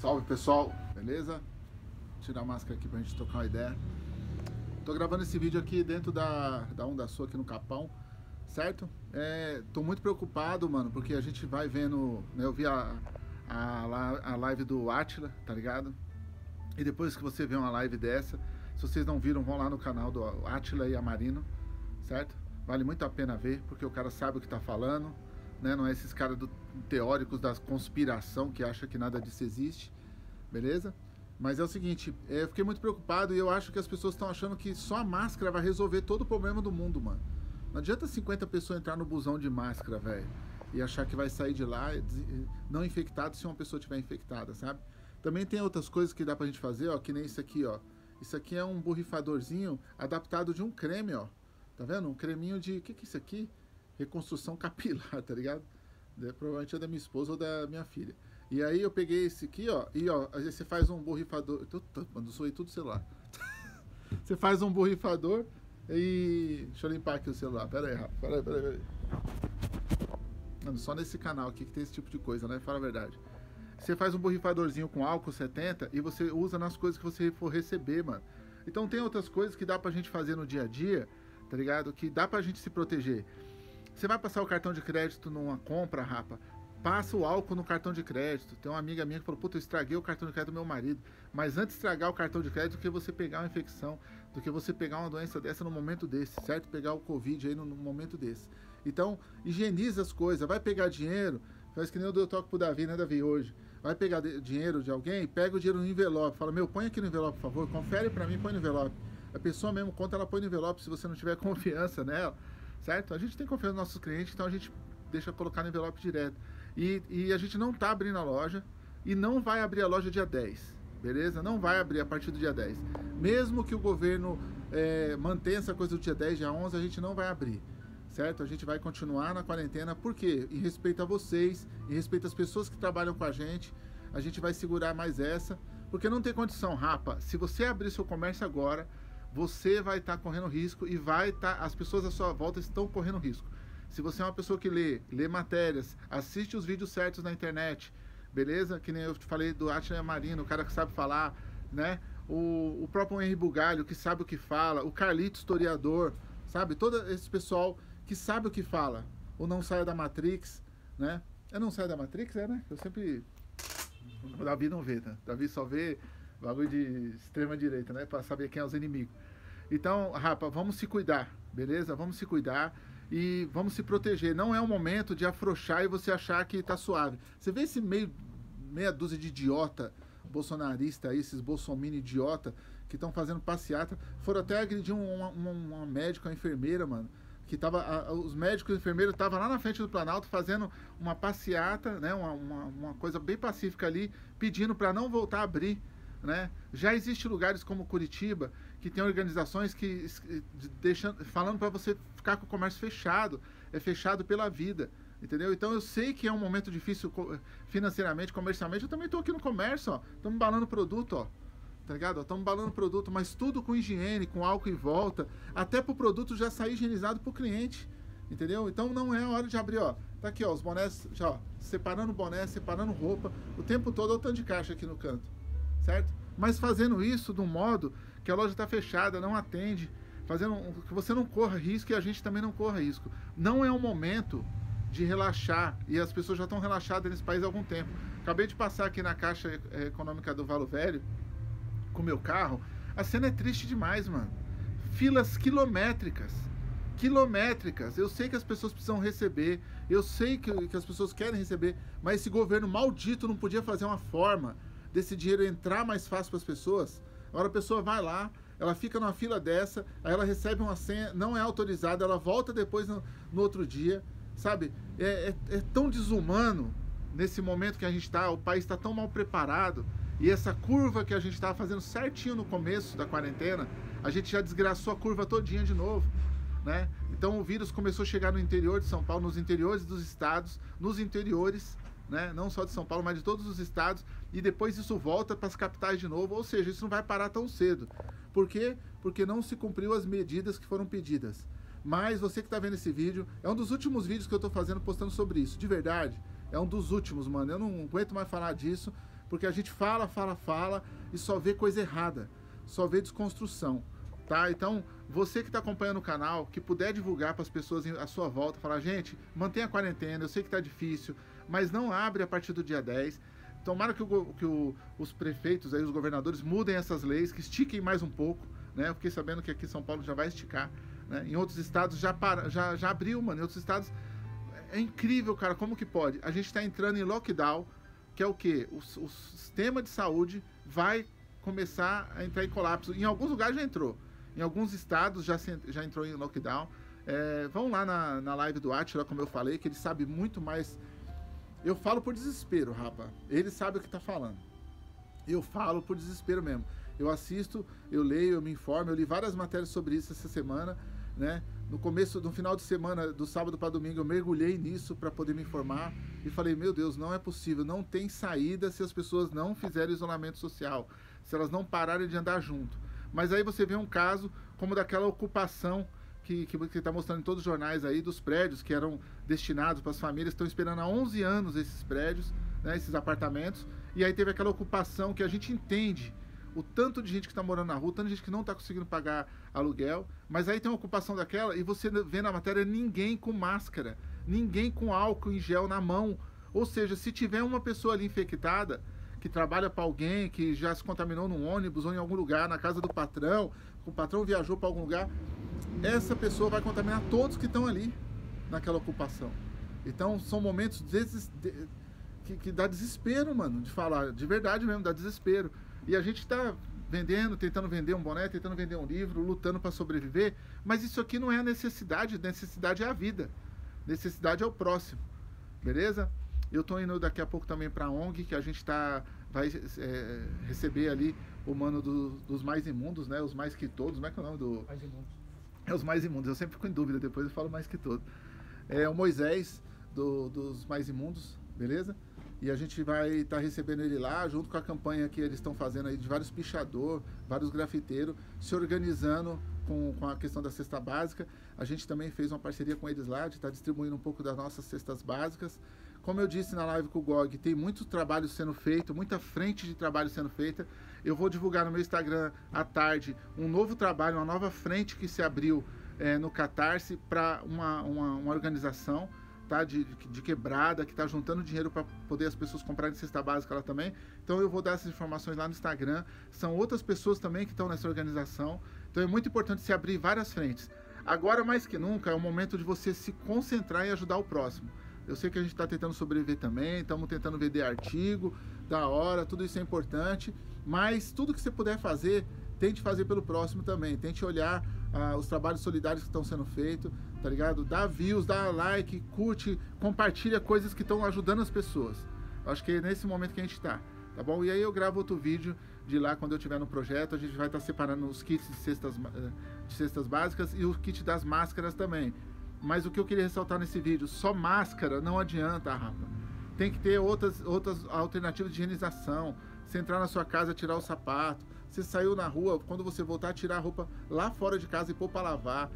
Salve pessoal, beleza? Vou tirar a máscara aqui pra gente trocar uma ideia. Tô gravando esse vídeo aqui dentro da Onda Sul aqui no Capão, certo? Tô muito preocupado, mano, porque a gente vai vendo, né, eu vi a live do Átila, tá ligado? E depois que você vê uma live dessa, se vocês não viram, vão lá no canal do Átila e Amarino, certo? Vale muito a pena ver, porque o cara sabe o que tá falando, né? Não é esses caras teóricos da conspiração que acham que nada disso existe, beleza? Mas é o seguinte, eu fiquei muito preocupado e eu acho que as pessoas estão achando que só a máscara vai resolver todo o problema do mundo, mano. Não adianta 50 pessoas entrar no busão de máscara, velho, e achar que vai sair de lá não infectado se uma pessoa tiver infectada, sabe? Também tem outras coisas que dá pra gente fazer, ó, que nem isso aqui, ó. Isso aqui é um borrifadorzinho adaptado de um creme, ó. Tá vendo? Um creminho de... O que é isso aqui? Reconstrução capilar, tá ligado? Provavelmente é da minha esposa ou da minha filha. E aí eu peguei esse aqui, ó. E ó, aí você faz um borrifador... Mano, soei tudo celular. Você faz um borrifador e... Deixa eu limpar aqui o celular. Pera aí, Rafa. Pera aí. Mano, só nesse canal aqui que tem esse tipo de coisa, né? Fala a verdade. Você faz um borrifadorzinho com álcool 70 e você usa nas coisas que você for receber, mano. Então tem outras coisas que dá pra gente fazer no dia a dia, tá ligado? Que dá pra gente se proteger. Você vai passar o cartão de crédito numa compra, rapa, passa o álcool no cartão de crédito. Tem uma amiga minha que falou, puta, eu estraguei o cartão de crédito do meu marido. Mas antes de estragar o cartão de crédito, do que você pegar uma infecção, do que você pegar uma doença dessa no momento desse, certo? Pegar o Covid aí no momento desse. Então, higieniza as coisas, vai pegar dinheiro, faz que nem eu dei o toque pro Davi, né, Davi, hoje. Vai pegar dinheiro de alguém, pega o dinheiro no envelope, fala, meu, põe aqui no envelope, por favor, confere pra mim, põe no envelope. A pessoa mesmo conta, ela põe no envelope se você não tiver confiança nela, certo? A gente tem confiança nos nossos clientes, então a gente deixa colocar no envelope direto. E a gente não tá abrindo a loja e não vai abrir a loja dia 10, beleza? Não vai abrir a partir do dia 10. Mesmo que o governo mantenha essa coisa do dia 10, dia 11, a gente não vai abrir, certo? A gente vai continuar na quarentena, por quê? Em respeito a vocês, em respeito às pessoas que trabalham com a gente vai segurar mais essa, porque não tem condição, rapa. Se você abrir seu comércio agora, você vai estar correndo risco e as pessoas à sua volta estão correndo risco. Se você é uma pessoa que lê matérias, assiste os vídeos certos na internet, beleza? Que nem eu te falei do Átila Amarino, o cara que sabe falar, né? O próprio Henry Bugalho, que sabe o que fala, o Carlito, historiador, sabe? Todo esse pessoal que sabe o que fala. O Não Saia da Matrix, né? Não Saia da Matrix, né? Eu sempre... O Davi não vê, né? O Davi só vê bagulho de extrema direita, né? Pra saber quem é os inimigos. Então, rapa, vamos se cuidar, beleza? Vamos se cuidar e vamos se proteger. Não é o momento de afrouxar e você achar que tá suave. Você vê esse meia dúzia de idiota bolsonarista aí, esses bolsominion idiota que estão fazendo passeata. Foram até agredir uma médica, uma enfermeira, mano. Que tava, os médicos e enfermeiros estavam lá na frente do Planalto fazendo uma passeata, né, uma coisa bem pacífica ali, pedindo para não voltar a abrir, né? Já existe lugares como Curitiba que tem organizações que falando para você ficar com o comércio fechado, é fechado pela vida, entendeu? Então eu sei que é um momento difícil financeiramente, comercialmente. Eu também estou aqui no comércio, ó, estamos embalando produto, ó. Tá ligado? Estamos embalando produto, mas tudo com higiene, com álcool em volta, até pro produto já sair higienizado pro cliente, entendeu? Então não é a hora de abrir, ó. Tá aqui, ó, os bonés, já, ó, separando boné, separando roupa, o tempo todo, olha o tanto de caixa aqui no canto, certo? Mas fazendo isso de um modo que a loja tá fechada, não atende, fazendo que você não corra risco e a gente também não corra risco. Não é o momento de relaxar, e as pessoas já estão relaxadas nesse país há algum tempo. Acabei de passar aqui na Caixa Econômica do Valo Velho, com o meu carro, a cena é triste demais, mano. Filas quilométricas. Eu sei que as pessoas precisam receber, eu sei que as pessoas querem receber, mas esse governo maldito não podia fazer uma forma desse dinheiro entrar mais fácil para as pessoas. Agora a pessoa vai lá, ela fica numa fila dessa, aí ela recebe uma senha, não é autorizada, ela volta depois no outro dia, sabe? É tão desumano nesse momento que a gente está, o país está tão mal preparado. E essa curva que a gente estava fazendo certinho no começo da quarentena, a gente já desgraçou a curva todinha de novo, né? Então o vírus começou a chegar no interior de São Paulo, nos interiores dos estados, nos interiores, né? Não só de São Paulo, mas de todos os estados, e depois isso volta para as capitais de novo, ou seja, isso não vai parar tão cedo. Por quê? Porque não se cumpriu as medidas que foram pedidas. Mas você que está vendo esse vídeo, é um dos últimos vídeos que eu estou fazendo postando sobre isso, de verdade. É um dos últimos, mano. Eu não aguento mais falar disso, porque a gente fala e só vê coisa errada, só vê desconstrução, tá? Então, você que está acompanhando o canal, que puder divulgar para as pessoas à sua volta, falar, gente, mantenha a quarentena, eu sei que está difícil, mas não abre a partir do dia 10. Tomara que os prefeitos, aí, os governadores, mudem essas leis, que estiquem mais um pouco, né? Eu fiquei sabendo que aqui em São Paulo já vai esticar, né? Em outros estados já abriu, mano. Em outros estados é incrível, cara, como que pode? A gente está entrando em lockdown, que é o quê? O sistema de saúde vai começar a entrar em colapso. Em alguns lugares já entrou. Em alguns estados já entrou em lockdown. Vão lá na live do Átila, como eu falei, que ele sabe muito mais. Eu falo por desespero, rapa. Ele sabe o que tá falando. Eu falo por desespero mesmo. Eu assisto, eu leio, eu me informo. Eu li várias matérias sobre isso essa semana, né? No final de semana, do sábado para domingo, eu mergulhei nisso para poder me informar e falei, meu Deus, não é possível, não tem saída se as pessoas não fizerem isolamento social, se elas não pararem de andar junto. Mas aí você vê um caso como daquela ocupação que está mostrando em todos os jornais aí, dos prédios que eram destinados para as famílias, estão esperando há 11 anos esses prédios, né, esses apartamentos, e aí teve aquela ocupação que a gente entende o tanto de gente que está morando na rua, tanto de gente que não está conseguindo pagar aluguel, mas aí tem uma ocupação daquela e você vê na matéria ninguém com máscara, ninguém com álcool em gel na mão. Ou seja, se tiver uma pessoa ali infectada, que trabalha para alguém, que já se contaminou num ônibus ou em algum lugar, na casa do patrão, o patrão viajou para algum lugar, essa pessoa vai contaminar todos que estão ali naquela ocupação. Então são momentos que dá desespero, mano, de falar, de verdade mesmo, dá desespero. E a gente está vendendo, tentando vender um boné, tentando vender um livro, lutando para sobreviver, mas isso aqui não é a necessidade é a vida. Necessidade é o próximo, beleza? Eu estou indo daqui a pouco também para a ONG, que a gente vai receber ali o mano dos mais imundos, né? Os mais que todos, como é que é o nome do... Mais imundos. É os mais imundos, eu sempre fico em dúvida, depois eu falo mais que todos. É o Moisés dos mais imundos, beleza? E a gente vai estar recebendo ele lá, junto com a campanha que eles estão fazendo aí de vários pichador, vários grafiteiros, se organizando com a questão da cesta básica. A gente também fez uma parceria com eles lá, de estar distribuindo um pouco das nossas cestas básicas. Como eu disse na live com o GOG, tem muito trabalho sendo feito, muita frente de trabalho sendo feita. Eu vou divulgar no meu Instagram à tarde um novo trabalho, uma nova frente que se abriu no Catarse para uma organização, tá, de quebrada, que está juntando dinheiro para poder as pessoas comprarem cesta básica lá também. Então eu vou dar essas informações lá no Instagram. São outras pessoas também que estão nessa organização. Então é muito importante se abrir várias frentes. Agora, mais que nunca, é o momento de você se concentrar e ajudar o próximo. Eu sei que a gente está tentando sobreviver também, estamos tentando vender artigo, da hora, tudo isso é importante, mas tudo que você puder fazer, tente fazer pelo próximo também, tente olhar os trabalhos solidários que estão sendo feitos, tá ligado? Dá views, dá like, curte, compartilha coisas que estão ajudando as pessoas. Eu acho que é nesse momento que a gente está, tá bom? E aí eu gravo outro vídeo de lá quando eu estiver no projeto, a gente vai estar separando os kits de cestas básicas e o kit das máscaras também. Mas o que eu queria ressaltar nesse vídeo, só máscara não adianta, rapa. Tem que ter outras alternativas de higienização. Você entrar na sua casa, tirar o sapato. Você saiu na rua, quando você voltar, tirar a roupa lá fora de casa e pôr para lavar.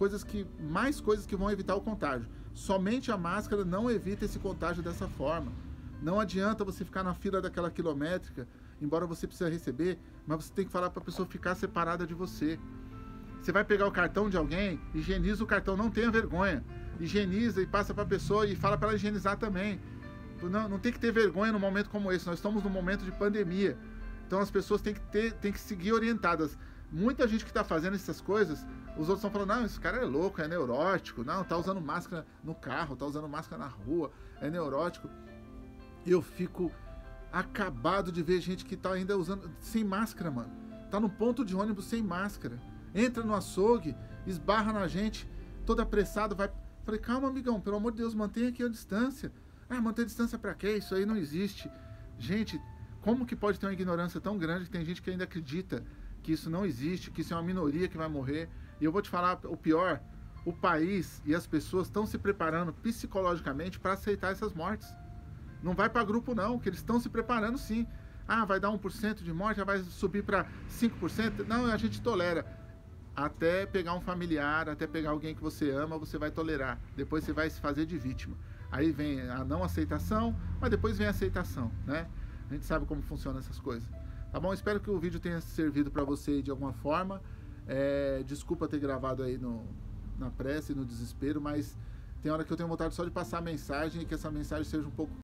Mais coisas que vão evitar o contágio. Somente a máscara não evita esse contágio dessa forma. Não adianta você ficar na fila daquela quilométrica, embora você precise receber, mas você tem que falar para a pessoa ficar separada de você. Você vai pegar o cartão de alguém, higieniza o cartão, não tenha vergonha. Higieniza e passa para a pessoa e fala para ela higienizar também. Não tem que ter vergonha num momento como esse. Nós estamos num momento de pandemia. Então as pessoas têm que seguir orientadas. Muita gente que está fazendo essas coisas, os outros estão falando, não, esse cara é louco, é neurótico. Não, tá usando máscara no carro, tá usando máscara na rua, é neurótico. Eu fico acabado de ver gente que tá ainda usando sem máscara, mano. Tá no ponto de ônibus sem máscara. Entra no açougue, esbarra na gente, todo apressado, vai... Falei, calma, amigão, pelo amor de Deus, mantenha aqui a distância. Ah, manter distância pra quê? Isso aí não existe. Gente, como que pode ter uma ignorância tão grande que tem gente que ainda acredita que isso não existe, que isso é uma minoria que vai morrer? E eu vou te falar o pior, o país e as pessoas estão se preparando psicologicamente para aceitar essas mortes. Não vai para grupo não, que eles estão se preparando sim. Ah, vai dar 1% de morte, já vai subir para 5%. Não, a gente tolera. Até pegar um familiar, até pegar alguém que você ama, você vai tolerar. Depois você vai se fazer de vítima. Aí vem a não aceitação, mas depois vem a aceitação, né? A gente sabe como funcionam essas coisas. Tá bom? Espero que o vídeo tenha servido para você de alguma forma. Desculpa ter gravado aí na pressa e no desespero, mas tem hora que eu tenho vontade só de passar a mensagem e que essa mensagem seja um pouco